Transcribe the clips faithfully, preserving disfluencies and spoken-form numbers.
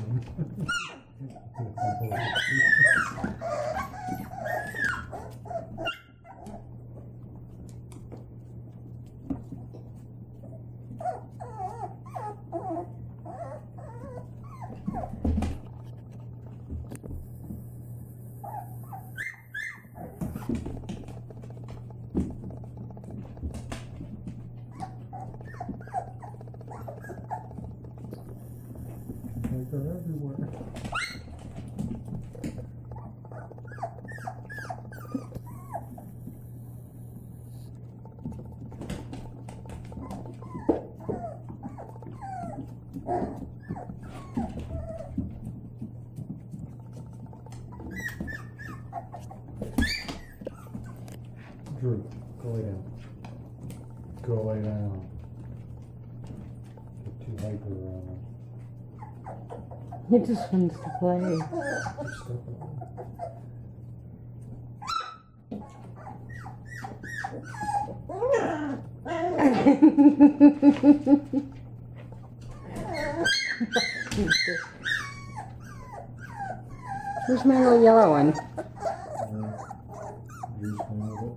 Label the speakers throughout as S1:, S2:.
S1: They're everywhere. Drew, go lay down. Go lay down. You're too hyper around us.
S2: He just wants to play. Where's my little yellow one?
S1: Use one of it.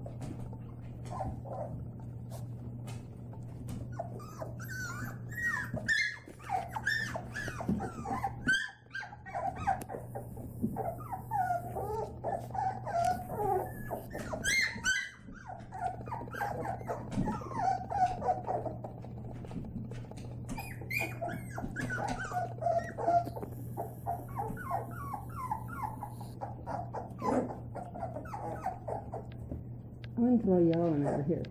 S2: I'm going to throw yellow one over here.